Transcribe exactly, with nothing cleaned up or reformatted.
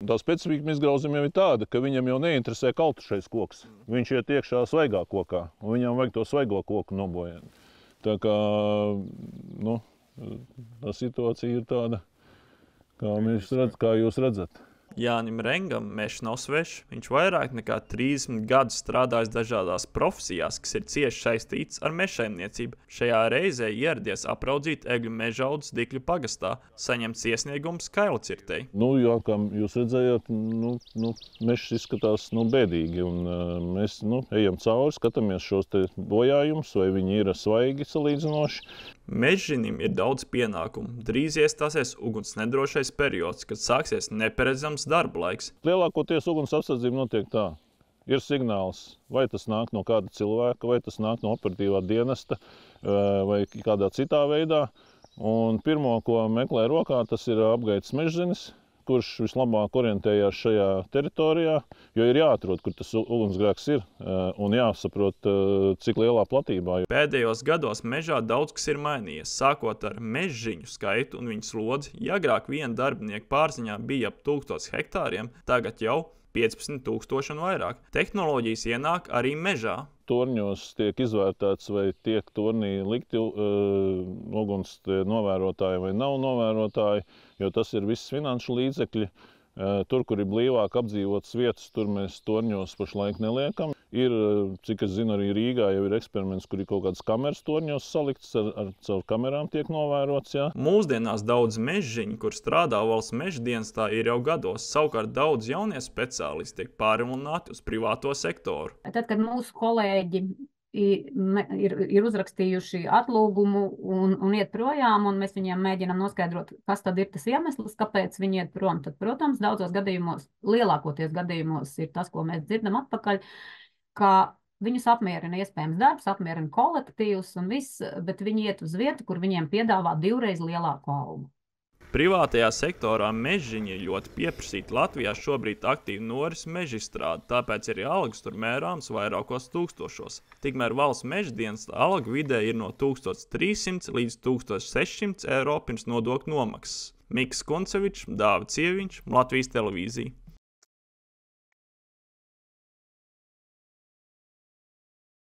Tā specifika izgrauzim jau ir tāda, ka viņam jau neinteresē kaltušais koks. Viņš iet iekšā svaigā kokā, un viņam vajag to svaigo koku nobojāt. Tā kā, nu, tā situācija ir tāda, kā, mēs redz, kā jūs redzat. Jānim Rengam mežs nav svešs. Viņš vairāk nekā trīsdesmit gadus strādājis dažādās profesijās, kas ir cieši saistītas ar mežsaimniecību. Šajā reizē ieradies apraudzīt egļu mežaudus Dikļu pagastā, saņemts iesniegums kailcirtei. Nu, jā, kā jūs redzējāt, nu, nu, mežs izskatās nu, bēdīgi, un uh, mēs nu, ejam cauri, skatāmies šos te bojājumus, vai viņi ir svaigi salīdzinoši. Mežžinim ir daudz pienākumu. Drīz iestāsies uguns nedrošais periods, kad sāksies neparedzams darba laiks. Lielākoties uguns apsardzība notiek tā. Ir signāls, vai tas nāk no kāda cilvēka, vai tas nāk no operatīvā dienesta, vai kādā citā veidā. Un pirmo, ko meklē rokā, tas ir apgaitas mežzinis, kurš vislabāk orientējās šajā teritorijā, jo ir jāatrod, kur tas ugunsgrēks ir, un jāsaprot, cik lielā platībā. Pēdējos gados mežā daudz kas ir mainījies, sākot ar mežžiņu skaitu un viņu slodzi. Ja agrāk viena darbinieka pārziņā bija ap tūkstotis hektāriem, tagad jau piecpadsmit tūkstoši un vairāk. Tehnoloģijas ienāk arī mežā. Torņos tiek izvērtēts, vai tiek tornī likti uh, uguns novērotāji vai nav novērotāji, jo tas ir viss finanšu līdzekļi. Uh, tur, kur ir blīvāk apdzīvotas vietas, tur mēs torņos pašlaik neliekam. Ir, cik es zinu, arī Rīgā jau ir eksperiments, kur ir kaut kādas kameras torņos saliktas, ar, ar caur kamerām tiek novērots. Jā. Mūsdienās daudz mežžiņu, kur strādā valsts meža dienestā, ir jau gados. Savukārt daudz jaunie speciālisti tiek pārvilināti uz privāto sektoru. Tad, kad mūsu kolēģi ir, ir uzrakstījuši atlūgumu un, un iet projām, un mēs viņiem mēģinām noskaidrot, kas tad ir tas iemesls, kāpēc viņi iet prom, tad, protams, daudzos gadījumos, lielākoties gadījumos ir tas, ko mēs dzirdam atpakaļ, ka viņus apmierina iespējams darbs, apmierina kolektīvs un viss, bet viņi iet uz vietu, kur viņiem piedāvā divreiz lielāku algu. Privātajā sektorā mežžiņi ir ļoti pieprasīti. Latvijā šobrīd aktīvi noris meža izstrāde, tāpēc arī algas tur mērāms vairākos tūkstošos. Tikmēr valsts meža dienesta alga vidē ir no tūkstoš trīssimts līdz tūkstoš sešsimts eiro pirms nodokļu nomaksas. Miks Kuncevičs, Dāvids Ieviņš, Latvijas televīzija.